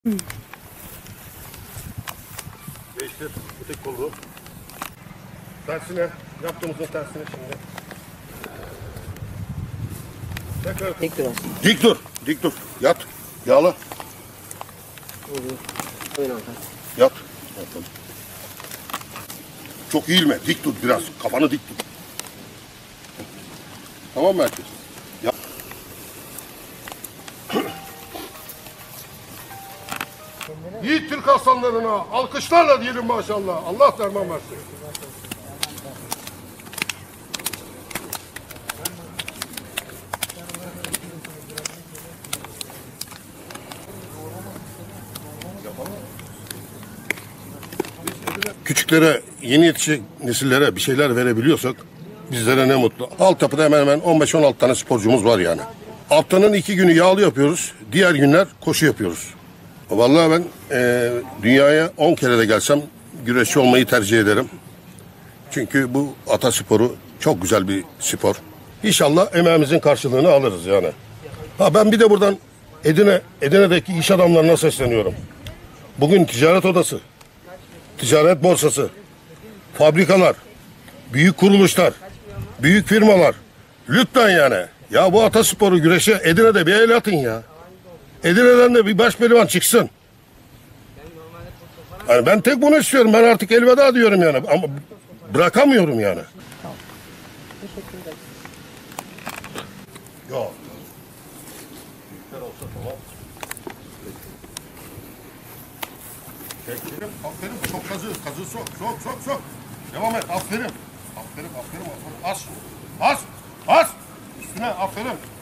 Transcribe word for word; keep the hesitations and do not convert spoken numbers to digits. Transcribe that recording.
Değiştir. Tek kolu. Tersine. Yaptığımızın tersine şimdi. Tekrar. Tek dur aslında. Dik dur. Dik dur. Yat. Yağla. Oluyor. Öyle oldu. Yat. Yat. Çok eğilme. Dik tut biraz. Kafanı dik tut. Tamam mı herkes? Yap. Yiğit Türk aslanlarına alkışlarla diyelim maşallah. Allah derman versin. Küçüklere, yeni yetişecek nesillere bir şeyler verebiliyorsak bizlere ne mutlu. Altyapıda hemen hemen on beş on altı tane sporcumuz var yani. Haftanın iki günü yağlı yapıyoruz. Diğer günler koşu yapıyoruz. Vallahi ben e, dünyaya on kere de gelsem güreşçi olmayı tercih ederim. Çünkü bu atasporu çok güzel bir spor. İnşallah emeğimizin karşılığını alırız yani. Ha ben bir de buradan Edirne, Edirne'deki iş adamlarına sesleniyorum. Bugün ticaret odası, ticaret borsası, fabrikalar, büyük kuruluşlar, büyük firmalar. Lütfen yani. Ya bu atasporu güreşe Edirne'de bir el atın ya. Edirne'den de bir baş pehlivan çıksın. Yani ben tek bunu istiyorum. Ben artık elveda diyorum yani. Ama bırakamıyorum yani. Tamam. Teşekkür ederim. Yok. Büyükler olsa tamam. Çekelim. Aferin. Çok kazı. Kazı sok. Sok sok sok. Devam et. Aferin. Aferin. Aferin. Aferin. Az. Az. Az. Üstüne. Aferin.